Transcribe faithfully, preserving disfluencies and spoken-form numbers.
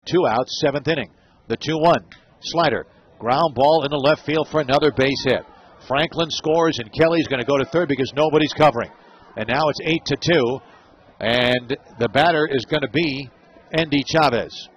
Two outs, seventh inning. The two one. Slider. Ground ball in the left field for another base hit. Franklin scores, and Kelly's going to go to third because nobody's covering. And now it's eight to two, and the batter is going to be Andy Chavez.